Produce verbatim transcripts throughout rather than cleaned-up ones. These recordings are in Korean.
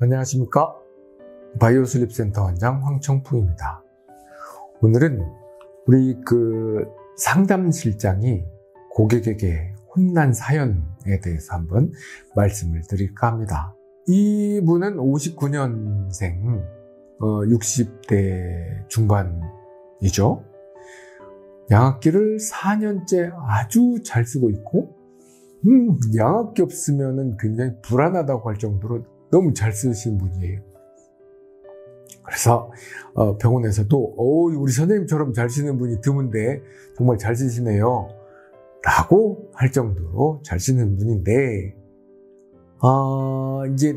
안녕하십니까? 바이오슬립센터 원장 황청풍입니다. 오늘은 우리 그 상담실장이 고객에게 혼난 사연에 대해서 한번 말씀을 드릴까 합니다. 이분은 오십구 년생, 어, 육십 대 중반이죠. 양압기를 사 년째 아주 잘 쓰고 있고, 음, 양압기 없으면은 굉장히 불안하다고 할 정도로 너무 잘 쓰시는 분이에요. 그래서 어, 병원에서도 어, 우리 선생님처럼 잘 쓰는 분이 드문데 정말 잘 쓰시네요 라고 할 정도로 잘 쓰는 분인데, 어, 이제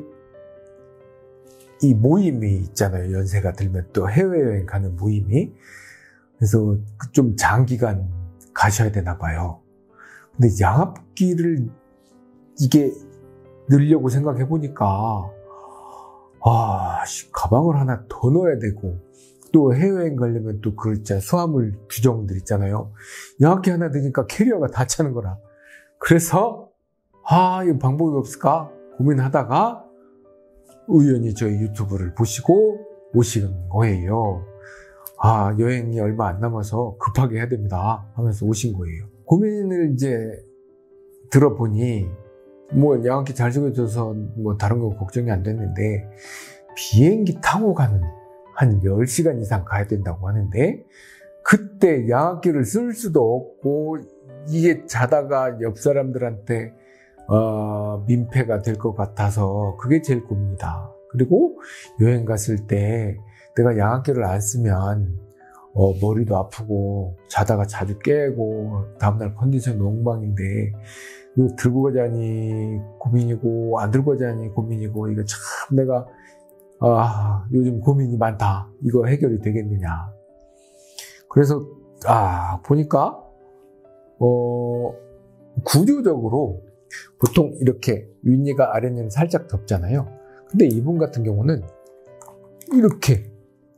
이 모임이 있잖아요. 연세가 들면 또 해외여행 가는 모임이. 그래서 좀 장기간 가셔야 되나 봐요. 근데 양압기를 이게 넣으려고 생각해 보니까, 아, 가방을 하나 더 넣어야 되고, 또 해외여행 가려면 또 그 있잖아, 수화물 규정들 있잖아요. 양압기 하나 넣으니까 캐리어가 다 차는 거라. 그래서, 아, 이 방법이 없을까 고민하다가 우연히 저희 유튜브를 보시고 오신 거예요. 아, 여행이 얼마 안 남아서 급하게 해야 됩니다 하면서 오신 거예요. 고민을 이제 들어보니, 뭐 양압기 잘 쓰고있어서 뭐 다른 건 걱정이 안 됐는데, 비행기 타고 가는 한 열 시간 이상 가야 된다고 하는데, 그때 양압기를 쓸 수도 없고, 이게 자다가 옆 사람들한테 어, 민폐가 될 것 같아서 그게 제일 고민이다. 그리고 여행 갔을 때 내가 양압기를 안 쓰면 어, 머리도 아프고 자다가 자주 깨고 다음날 컨디션 엉망인데, 이거 들고 가자니 고민이고 안 들고 가자니 고민이고, 이거 참 내가 아, 요즘 고민이 많다. 이거 해결이 되겠느냐. 그래서 아, 보니까 어, 구조적으로 보통 이렇게 윗니가 아랫니는 살짝 덮잖아요. 근데 이분 같은 경우는 이렇게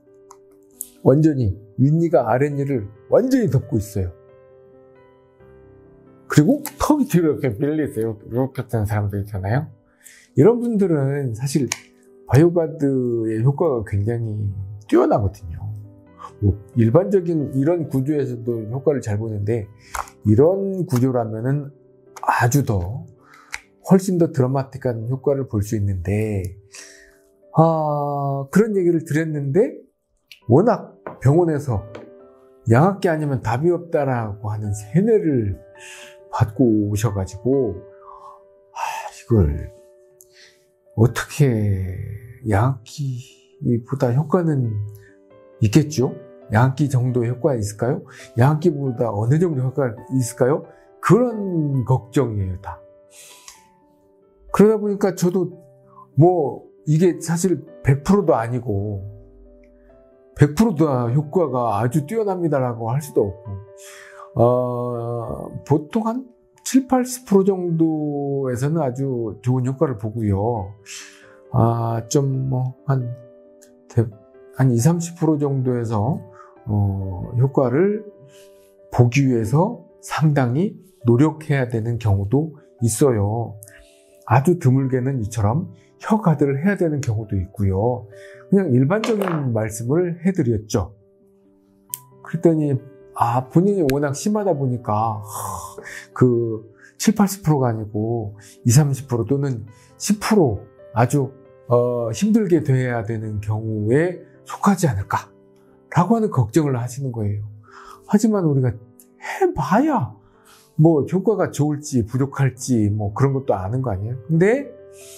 완전히 윗니가 아랫니를 완전히 덮고 있어요. 그리고 턱이 뒤로 이렇게 밀리세요. 이렇게 하는 사람들 있잖아요. 이런 분들은 사실 바이오가드의 효과가 굉장히 뛰어나거든요. 뭐 일반적인 이런 구조에서도 효과를 잘 보는데, 이런 구조라면은 아주 더 훨씬 더 드라마틱한 효과를 볼 수 있는데, 아, 그런 얘기를 드렸는데 워낙 병원에서 양압기 아니면 답이 없다라고 하는 세뇌를 받고 오셔가지고, 아, 이걸 어떻게, 양압기보다 효과는 있겠죠? 양압기 정도 효과가 있을까요? 양압기보다 어느 정도 효과가 있을까요? 그런 걱정이에요, 다. 그러다 보니까 저도 뭐 이게 사실 백 퍼센트도 아니고 백 퍼센트 다 효과가 아주 뛰어납니다라고 할 수도 없고, 어, 보통 한 칠십, 팔십 퍼센트 정도에서는 아주 좋은 효과를 보고요. 아, 좀 뭐 한 한 이십, 삼십 퍼센트 정도에서 어, 효과를 보기 위해서 상당히 노력해야 되는 경우도 있어요. 아주 드물게는 이처럼 혀가드를 해야 되는 경우도 있고요. 그냥 일반적인 말씀을 해드렸죠. 그랬더니 아, 본인이 워낙 심하다 보니까 그 칠십, 팔십 퍼센트가 아니고 이십, 삼십 퍼센트 또는 십 퍼센트 아주 어, 힘들게 돼야 되는 경우에 속하지 않을까 라고 하는 걱정을 하시는 거예요. 하지만 우리가 해봐야 뭐 효과가 좋을지 부족할지 뭐 그런 것도 아는 거 아니에요. 근데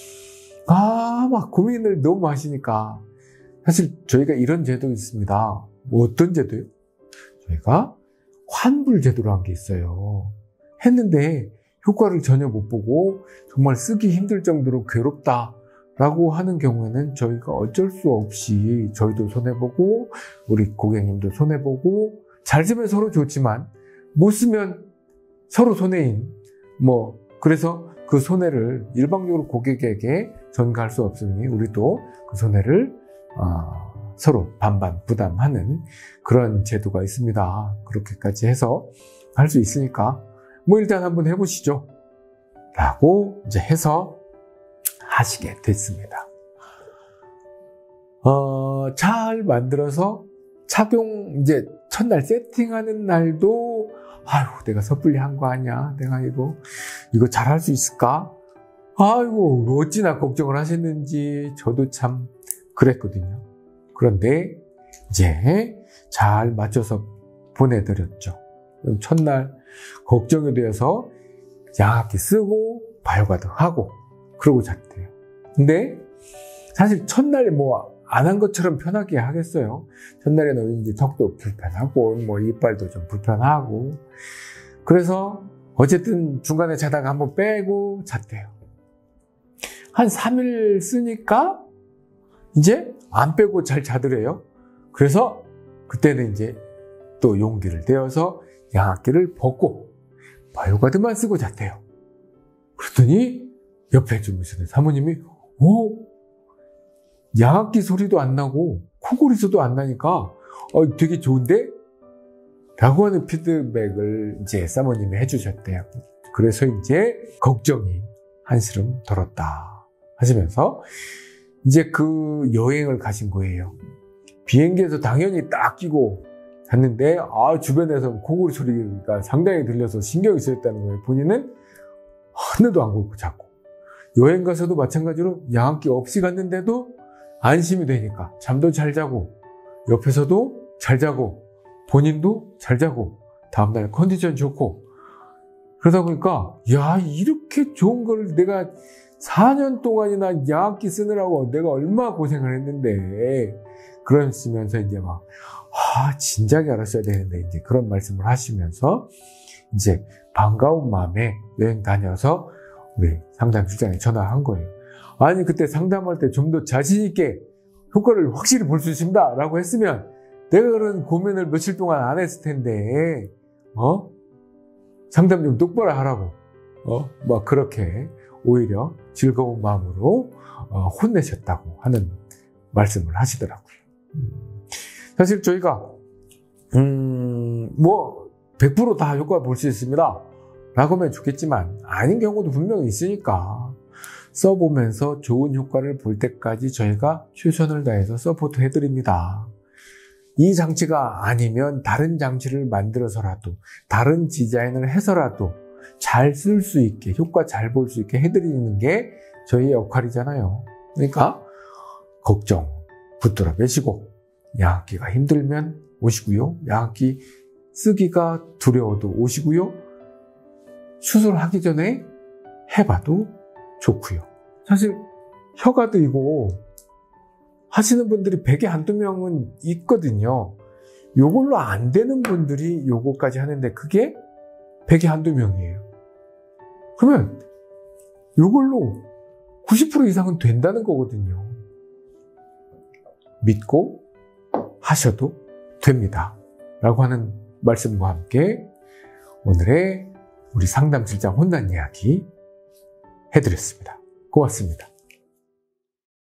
아, 막 고민을 너무 하시니까, 사실 저희가 이런 제도 있습니다. 뭐 어떤 제도요? 저희가 환불 제도로 한 게 있어요. 했는데 효과를 전혀 못 보고 정말 쓰기 힘들 정도로 괴롭다 라고 하는 경우에는 저희가 어쩔 수 없이 저희도 손해보고 우리 고객님도 손해보고, 잘 쓰면 서로 좋지만 못 쓰면 서로 손해인, 뭐 그래서 그 손해를 일방적으로 고객에게 전가할 수 없으니 우리도 그 손해를 어, 서로 반반 부담하는 그런 제도가 있습니다. 그렇게까지 해서 할 수 있으니까 뭐 일단 한번 해보시죠 라고 이제 해서 하시게 됐습니다. 어, 잘 만들어서 착용, 이제 첫날 세팅하는 날도, 아유, 내가 섣불리 한 거 아니야? 내가 이거, 이거 잘할 수 있을까? 아이고, 어찌나 걱정을 하셨는지 저도 참 그랬거든요. 그런데 이제 잘 맞춰서 보내드렸죠. 첫날 걱정이 되어서 양압기 쓰고 발효가도 하고 그러고 잤대요. 근데 사실 첫날에 뭐 안 한 것처럼 편하게 하겠어요. 첫날에는 이제 턱도 불편하고 뭐 이빨도 좀 불편하고 그래서 어쨌든 중간에 자다가 한번 빼고 잤대요. 한 삼 일 쓰니까 이제 안 빼고 잘 자더래요. 그래서 그때는 이제 또 용기를 내어서 양압기를 벗고 바이오가드만 쓰고 잤대요. 그랬더니 옆에 주무시는 사모님이 오, 양압기 소리도 안 나고 코골이 소리도 안 나니까 어, 되게 좋은데? 라고 하는 피드백을 이제 사모님이 해주셨대요. 그래서 이제 걱정이 한시름 덜었다 하시면서 이제 그 여행을 가신 거예요. 비행기에서 당연히 딱 끼고 잤는데 아 주변에서 코골이 소리가 상당히 들려서 신경이 쓰였다는 거예요. 본인은 하나도 안 굴고 잤고 여행 가서도 마찬가지로 양압기 없이 갔는데도 안심이 되니까 잠도 잘 자고 옆에서도 잘 자고 본인도 잘 자고 다음날 컨디션 좋고 그러다 보니까 야 이렇게 좋은 걸 내가 사 년 동안이나 양압기 쓰느라고 내가 얼마나 고생을 했는데 그러시면서 이제 막 아 진작에 알았어야 되는데 이제 그런 말씀을 하시면서 이제 반가운 마음에 여행 다녀서 우리 상담실장에 전화한 거예요. 아니 그때 상담할 때 좀 더 자신 있게 효과를 확실히 볼 수 있습니다 라고 했으면 내가 그런 고민을 며칠 동안 안 했을 텐데 어 상담 좀 똑바로 하라고 어 막 그렇게 오히려 즐거운 마음으로 어, 혼내셨다고 하는 말씀을 하시더라고요. 음, 사실 저희가 음, 뭐 백 퍼센트 다 효과를 볼 수 있습니다 라고 하면 좋겠지만 아닌 경우도 분명히 있으니까 써보면서 좋은 효과를 볼 때까지 저희가 최선을 다해서 서포트 해드립니다. 이 장치가 아니면 다른 장치를 만들어서라도 다른 디자인을 해서라도 잘 쓸 수 있게 효과 잘 볼 수 있게 해드리는 게 저희의 역할이잖아요. 그러니까 걱정 붙들어 매시고 양압기가 힘들면 오시고요. 양압기 쓰기가 두려워도 오시고요. 수술하기 전에 해봐도 좋고요. 사실 혀가 들고 하시는 분들이 백에 한두 명은 있거든요. 요걸로 안 되는 분들이 요거까지 하는데 그게 백에 한두 명이에요. 그러면 요걸로 구십 퍼센트 이상은 된다는 거거든요. 믿고 하셔도 됩니다. 라고 하는 말씀과 함께 오늘의 우리 상담실장 혼난 이야기 해드렸습니다. 고맙습니다.